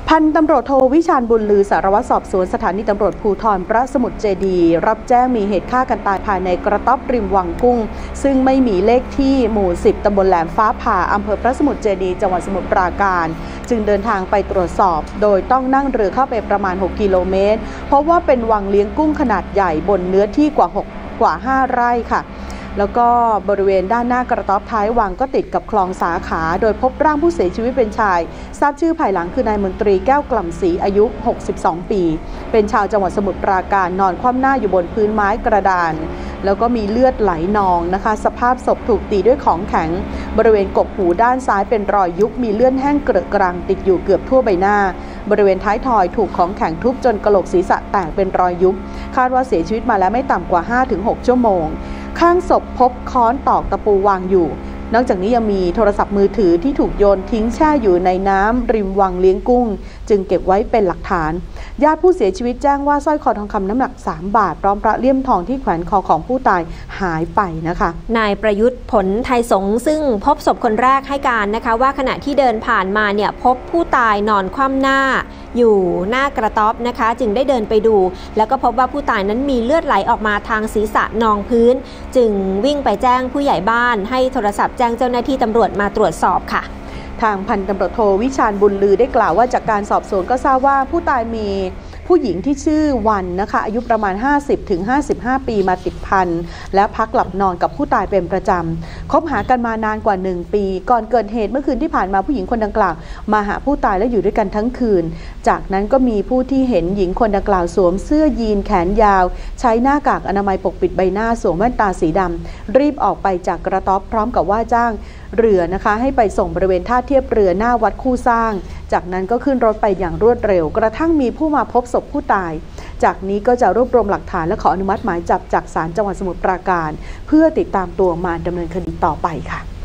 พันตำรวจโทวิชาญบุญลือสารวัตรสอบสวนสถานีตำรวจภูธรพระสมุทรเจดีย์รับแจ้งมีเหตุฆ่ากันตายภายในกระต๊อบริมวังกุ้งซึ่งไม่มีเลขที่หมู่ 10 ตำบลแหลมฟ้าผ่าอำเภอพระสมุทรเจดีย์จังหวัดสมุทรปราการจึงเดินทางไปตรวจสอบโดยต้องนั่งเรือเข้าไปประมาณ 6 กิโลเมตรเพราะว่าเป็นวังเลี้ยงกุ้งขนาดใหญ่บนเนื้อที่กว่า 5 ไร่ค่ะแล้วก็บริเวณด้านหน้ากระต๊อบท้ายวังก็ติดกับคลองสาขาโดยพบร่างผู้เสียชีวิตเป็นชายทราบชื่อภายหลังคือนายมนตรีแก้วกล่ำศรีอายุ62ปีเป็นชาวจังหวัดสมุทรปราการนอนคว่ำหน้าอยู่บนพื้นไม้กระดานแล้วก็มีเลือดไหลนองนะคะสภาพศพถูกตีด้วยของแข็งบริเวณกกหูด้านซ้ายเป็นรอยยุบมีเลือดแห้งเกลอะกรังติดอยู่เกือบทั่วใบหน้าบริเวณท้ายทอยถูกของแข็งทุบจนกะโหลกศีรษะแตกเป็นรอยยุบคาดว่าเสียชีวิตมาแล้วไม่ต่ำกว่า 5-6 ชั่วโมงข้างศพพบค้อนตอกตะปูวางอยู่นอกจากนี้ยังมีโทรศัพท์มือถือที่ถูกโยนทิ้งแช่อยู่ในน้ำริมวังเลี้ยงกุ้งจึงเก็บไว้เป็นหลักฐานญาติผู้เสียชีวิตแจ้งว่าสร้อยคอทองคำน้ำหนัก3 บาทพร้อมพระเลี่ยมทองที่แขวนคอของผู้ตายหายไปนะคะนายประยุทธ์ผลไทยสงฆ์ซึ่งพบศพคนแรกให้การนะคะว่าขณะที่เดินผ่านมาเนี่ยพบผู้ตายนอนคว่ำหน้าอยู่หน้ากระต๊อบนะคะจึงได้เดินไปดูแล้วก็พบว่าผู้ตายนั้นมีเลือดไหลออกมาทางศีรษะนองพื้นจึงวิ่งไปแจ้งผู้ใหญ่บ้านให้โทรศัพท์แจ้งเจ้าหน้าที่ตำรวจมาตรวจสอบค่ะทางพันตำรวจโทวิชาญบุญลือได้กล่าวว่าจากการสอบสวนก็ทราบว่าผู้ตายมีผู้หญิงที่ชื่อวันนะคะอายุประมาณ 50-55 ปีมาติดพันและพักหลับนอนกับผู้ตายเป็นประจำคบหากันมานานกว่า1 ปีก่อนเกิดเหตุเมื่อคืนที่ผ่านมาผู้หญิงคนดังกล่าวมาหาผู้ตายและอยู่ด้วยกันทั้งคืนจากนั้นก็มีผู้ที่เห็นหญิงคนดังกล่าวสวมเสื้อยีนแขนยาวใช้หน้ากากอนามัยปกปิดใบหน้าสวมแว่นตาสีดำรีบออกไปจากกระต๊อบพร้อมกับว่าจ้างเรือนะคะให้ไปส่งบริเวณท่าเทียบเรือหน้าวัดคู่สร้างจากนั้นก็ขึ้นรถไปอย่างรวดเร็วกระทั่งมีผู้มาพบศพผู้ตายจากนี้ก็จะรวบรวมหลักฐานและขออนุมัติหมายจับจากศาลจังหวัดสมุทรปราการเพื่อติดตามตัวมาดำเนินคดีต่อไปค่ะ